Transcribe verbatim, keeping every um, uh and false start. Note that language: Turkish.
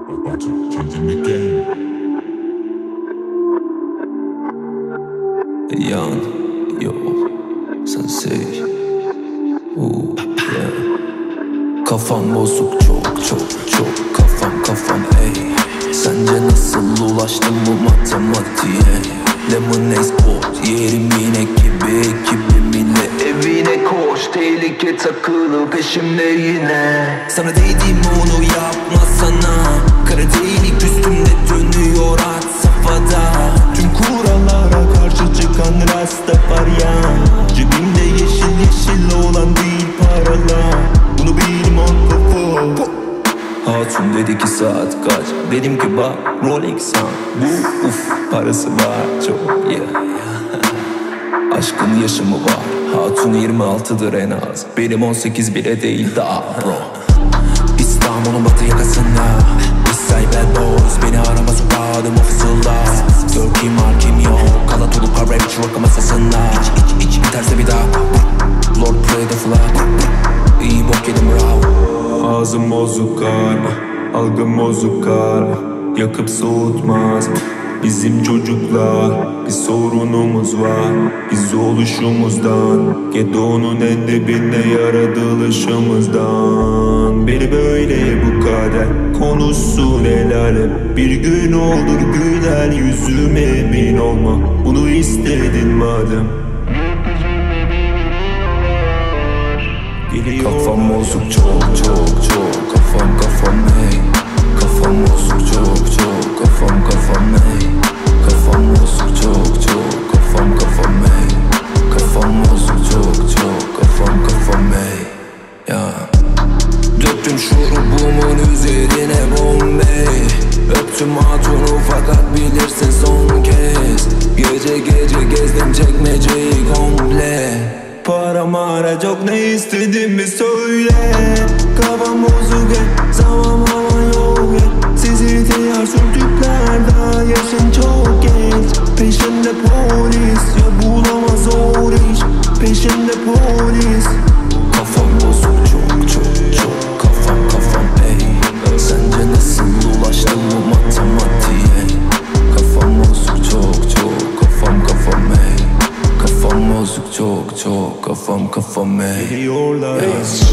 Yan, yo, sensei. Ooh, yeah. Kafam bozuk çok çok çok. Kafam kafam ey. Sence nasıl ulaştım bu matematiğe? Lemonade sport yerim yine gibi. Ekibimle evine koş. Tehlike takılı peşimde yine. Sana dediğim onu yapmasana. Kara delik üstümde dönüyor at safhada. Tüm kurallara karşı çıkan Rastafaryan. Cebimde yeşil yeşil olan değil paralar. Bunu bilmem kafa. Hatun dedi ki saat kaç? Dedim ki bak Rolex han. Bu uf parası var çok yeah. Aşkın yaşımı var. Hatun yirmi altıdır en az. Benim on sekiz bile değil daha bro. İstanbul'un batı yakasında Eastside bad boys. Beni arama sokağa adım o fısılda. Gör kim var kim yok. Kalatoluk rap rock'a masasında. İç iç iç biterse bir daha Lord play the flag. İyi bok yedim bravo. Ağzım bozuk karma, algım bozuk karma. Yakıp soğutmaz bizim çocuklar. Bir sorunumuz var biz oluşumuzdan. Gedonun en dibinde yaratılışımızdan. Beni böyle bu kader konuşsun el alem. Bir gün olur güler yüzüme emin olma. Bunu istedin madem. Kafam bozuk çok çok çok. Kafam kafam ey. Kafam bozuk çok çok. Kafam kafam ey. Kafam bozuk çok çok. Kafam kafam ey. Kafam bozuk çok çok. Kafam kafam ey. Ya döktüm şurubumun üzerine Bombay. Öptüm hatunu fakat bilirsin son kez. Gece gece gezdim çekmeceyi komple. Para mara çok ne istediğimi söyle. Kafam bozuk et, zaman hava yok et. Sizi ihtiyar sürtükler daha yaşın çok genç. Peşimde polis ya bulamaz o iş. Peşimde polis. Kafam bozuk çok çok çok. Kafam kafam ey. Sence nasıl ulaştım bu matematiğe? Kafam bozuk çok çok. Kafam kafam ey. Kafam bozuk çok çok. Kafam kafam ey. Biliyorlar